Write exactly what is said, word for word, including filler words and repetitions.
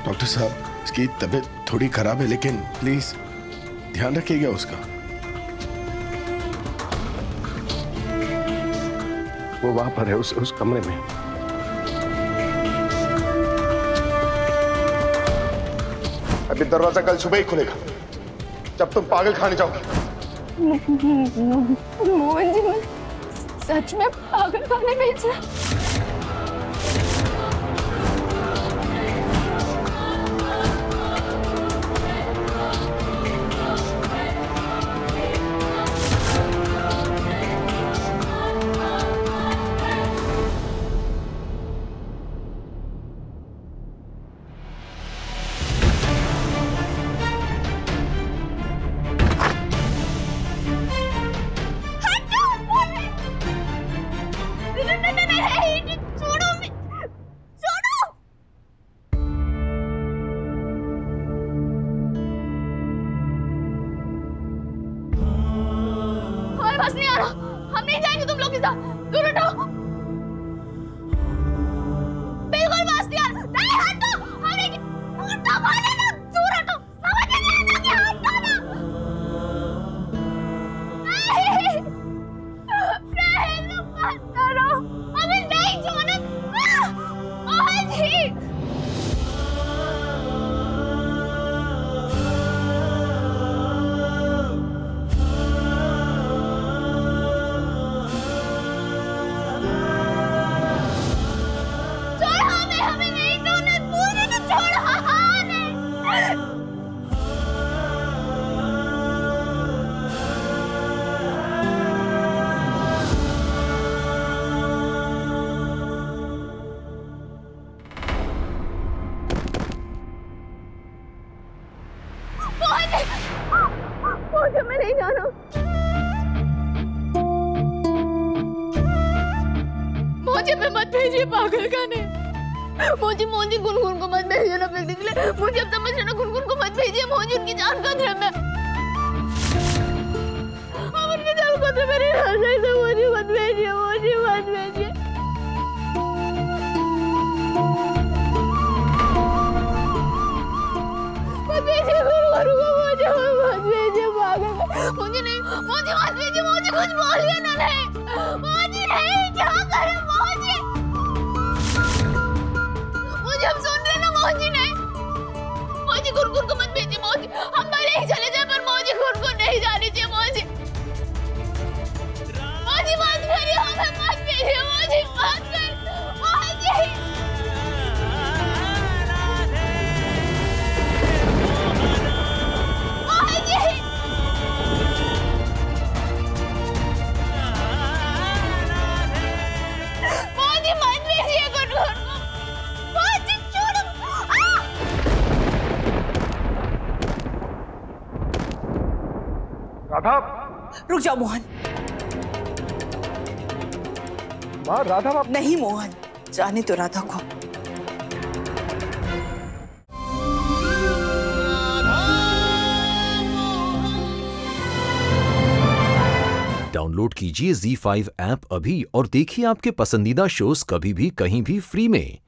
Doctor साहब, इसकी तबीयत थोड़ी खराब है, लेकिन प्लीज ध्यान रखिएगा उसका। वो वहां पर है, उस उस कमरे में। अभी दरवाजा कल सुबह ही खुलेगा जब तुम पागल खाने जाओगे। मोहन जी, मैं सच में पागल खाने भेज रहा। बस नहीं आ रहा, हम नहीं जाएंगे तुम लोग के साथ। दूर हटो, बिल्कुल बस नहीं आ रहा। नहीं हटो, हमें हटो, बोले ना, दूर हटो, समझ नहीं आता कि हटो ना। नहीं, नहीं तुम मत करो, हमें नहीं छोड़ना। मोहन जी, मुझे मैं नहीं जाना। मुझे पे मत भेजिए पागल खाने। मुझे मुझे गुनगुन को मत भेजिए ना फेंकने के लिए। मुझे अब समझ रहे ना, गुनगुन को मत भेजिए। मुझे उनकी जान खतरे में। अब उनकी जान खतरे में नहीं रह सकते। मुझे मत भेजिए, मुझे मत भेजिए। मत भेजिए गुनगुन को, मुझे मत भेजिए पागल। मुझे नहीं, मुझे मत भेजिए। मुझे कुछ बोलिए ना। नहीं, मुझे नहीं, क्या करें मुझे? मुझे अब सुन रहे ना, मुझे नहीं, मुझे गुनगुन को मत भेजिए। मुझे हम भले ही चले जाए, पर मुझे गुनगुन नहीं जानी चाहिए। मुझे मुझे मत करिए, हमें मत भेजिए। मुझे मत करिए, मुझे राधा, रुक जाओ मोहन। माँ, राधा बाप। नहीं मोहन, जाने तो राधा को। डाउनलोड कीजिए ज़ी फाइव ऐप अभी और देखिए आपके पसंदीदा शोज कभी भी कहीं भी फ्री में।